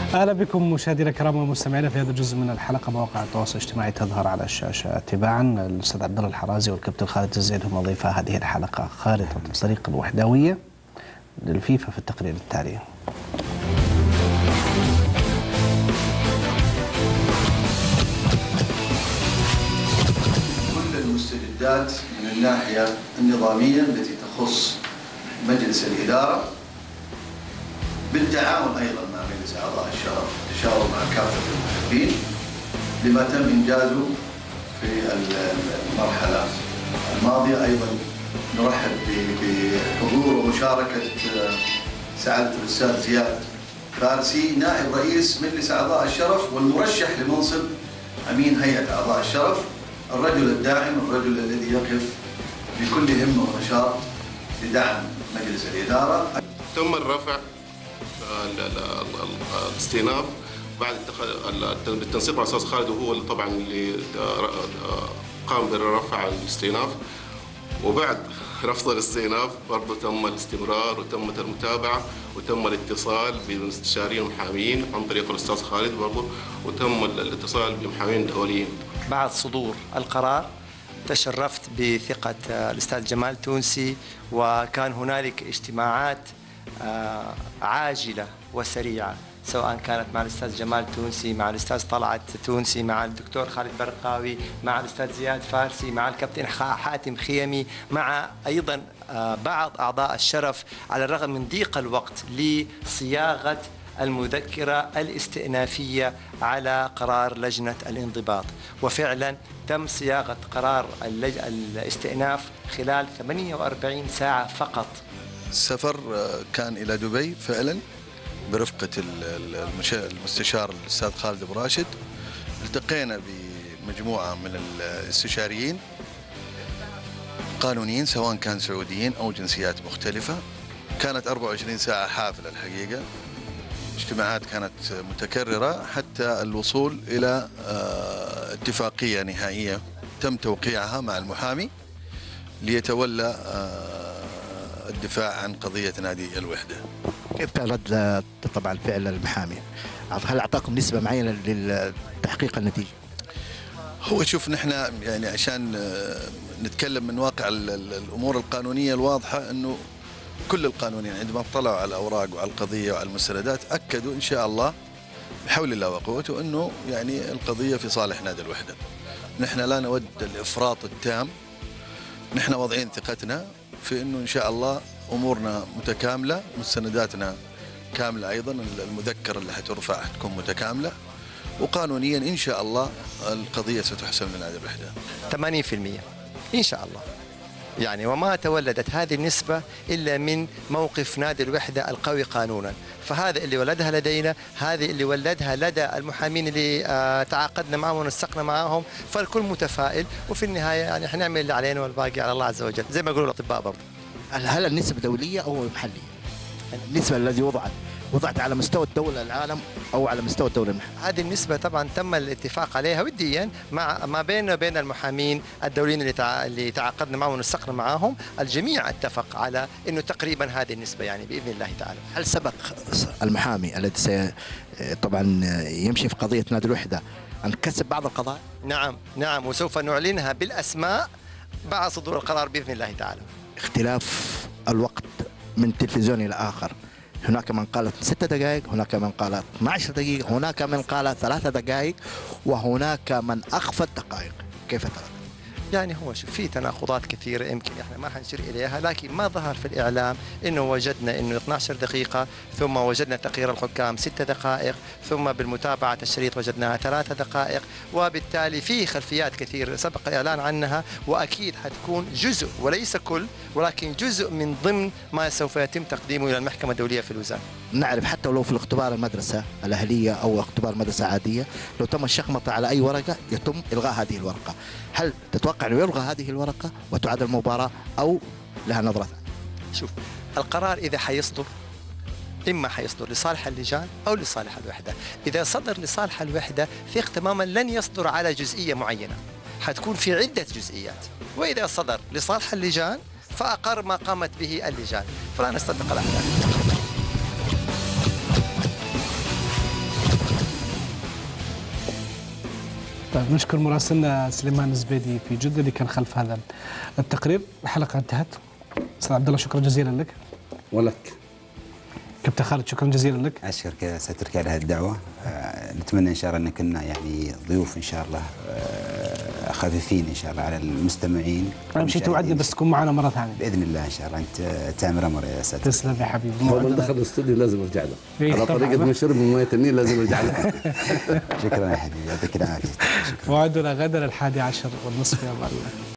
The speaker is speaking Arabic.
أهلا بكم مشاهدينا الكرام ومستمعينا في هذا الجزء من الحلقة. مواقع التواصل الاجتماعي تظهر على الشاشة تباعا. الأستاذ عبد الله الحرازي والكابتن خالد الزيد هم ضيفا هذه الحلقة. خارطة الطريق الوحدوية للفيفا في التقرير التالي. كل المستجدات من الناحية النظامية التي تخص مجلس الإدارة بالتعاون أيضا مع مجلس أعضاء الشرف، تشاور مع كافة المحبين لما تم إنجازه في المرحلة الماضية. أيضا نرحب بحضور ومشاركة سعادة الأستاذ زياد فارسي نائب رئيس مجلس أعضاء الشرف والمرشح لمنصب أمين هيئة أعضاء الشرف، الرجل الداعم، الرجل الذي يقف بكل همة ونشاط لدعم مجلس الإدارة. تم الرفع الاستئناف بعد بالتنسيق مع الاستاذ خالد، وهو اللي طبعا اللي قام برفع الاستئناف. وبعد رفض الاستئناف برضه تم الاستمرار وتمت المتابعه وتم الاتصال بالمستشارين والمحامين عن طريق الاستاذ خالد برضه، وتم الاتصال بمحامين دوليين. بعد صدور القرار تشرفت بثقة الأستاذ جمال تونسي، وكان هنالك اجتماعات عاجلة وسريعة، سواء كانت مع الأستاذ جمال تونسي، مع الأستاذ طلعت تونسي، مع الدكتور خالد برقاوي، مع الأستاذ زياد فارسي، مع الكابتن حاتم خيمي، مع أيضا بعض أعضاء الشرف، على الرغم من ضيق الوقت لصياغة المذكرة الاستئنافية على قرار لجنة الانضباط. وفعلا تم صياغة قرار الاستئناف خلال 48 ساعة فقط. السفر كان إلى دبي فعلا برفقة المستشار الأستاذ خالد أبو راشد. التقينا بمجموعة من الاستشاريين قانونيين سواء كان سعوديين أو جنسيات مختلفة. كانت 24 ساعة حافلة الحقيقة، اجتماعات كانت متكررة حتى الوصول إلى اتفاقية نهائية تم توقيعها مع المحامي ليتولى الدفاع عن قضية نادي الوحدة. كيف كان رد طبعا فعل المحامي؟ هل أعطاكم نسبة معينة لتحقيق النتيجة؟ هو شوف، نحن يعني عشان نتكلم من واقع الأمور القانونية الواضحة، أنه كل القانونيين عندما اطلعوا على الأوراق وعلى القضية وعلى المستندات أكدوا إن شاء الله بحول الله وقوته أنه يعني القضية في صالح نادي الوحدة. نحن لا نود الإفراط التام، نحن واضعين ثقتنا في أنه إن شاء الله أمورنا متكاملة، مستنداتنا كاملة، أيضا المذكرة اللي حترفع حتكون متكاملة، وقانونيا إن شاء الله القضية ستحسم لنادي الوحدة 80% إن شاء الله. يعني وما تولدت هذه النسبة إلا من موقف نادي الوحدة القوي قانونا، فهذا اللي ولدها لدينا، هذه اللي ولدها لدى المحامين اللي تعاقدنا معهم ونسقنا معهم، فالكل متفائل، وفي النهاية يعني حنعمل اللي علينا والباقي على الله عز وجل، زي ما يقولوا الأطباء برضه. هل النسبة دولية أو محلية؟ النسبة التي وضعت على مستوى الدولة العالم أو على مستوى الدولة المحلية؟ هذه النسبة طبعا تم الاتفاق عليها وديا ما بيننا وبين المحامين الدوليين اللي تعاقدنا معهم ونسقنا معهم. الجميع اتفق على انه تقريبا هذه النسبة يعني بإذن الله تعالى. هل سبق المحامي الذي طبعا يمشي في قضية نادي الوحدة أن كسب بعض القضايا؟ نعم، وسوف نعلنها بالأسماء بعد صدور القرار بإذن الله تعالى. اختلاف الوقت من تلفزيون إلى آخر، هناك من قالت 6 دقائق، هناك من قالت 12 دقيقة، هناك من قال 3 دقائق، وهناك من أخفت دقائق. كيف ترى؟ يعني هو شوف، في تناقضات كثيرة يمكن احنا ما حنشير إليها، لكن ما ظهر في الإعلام إنه وجدنا إنه 12 دقيقة، ثم وجدنا تقرير الحكام 6 دقائق، ثم بالمتابعة الشريط وجدناها 3 دقائق، وبالتالي في خلفيات كثيرة سبق الإعلان عنها، وأكيد حتكون جزء وليس كل، ولكن جزء من ضمن ما سوف يتم تقديمه إلى المحكمة الدولية في لوزان. نعرف حتى لو في الاختبار المدرسة الأهلية أو اختبار مدرسة عادية، لو تم الشخمطة على أي ورقة يتم إلغاء هذه الورقة. هل تتوقع أنه يلغى هذه الورقة وتعاد المباراة أو لها نظرة ثانية؟ شوف، القرار إذا حيصدر إما حيصدر لصالح اللجان أو لصالح الوحدة. إذا صدر لصالح الوحدة ثق تماما لن يصدر على جزئية معينة، حتكون في عدة جزئيات. وإذا صدر لصالح اللجان فأقر ما قامت به اللجان، فلا نستبق الأحداث. طيب نشكر مراسلنا سليمان الزبيدي في جدة اللي كان خلف هذا التقرير. الحلقة انتهت. أستاذ عبد الله شكرا جزيلا لك. ولك كابتن خالد شكرا جزيلا لك. اشكرك يا استاذ تركي على هذه الدعوه. نتمنى ان شاء الله ان كنا يعني ضيوف ان شاء الله خفيفين ان شاء الله على المستمعين. اهم شيء توعدنا بس تكون معنا مره ثانيه باذن الله ان شاء الله. انت تامر امر يا استاذ. تسلم يا حبيبي. اول دخل الاستوديو لازم ارجع له على طريقه من شرب من مويه النيل لازم ارجع له. شكرا يا حبيبي يعطيك العافيه. موعدنا غدا 11:30 يا الله.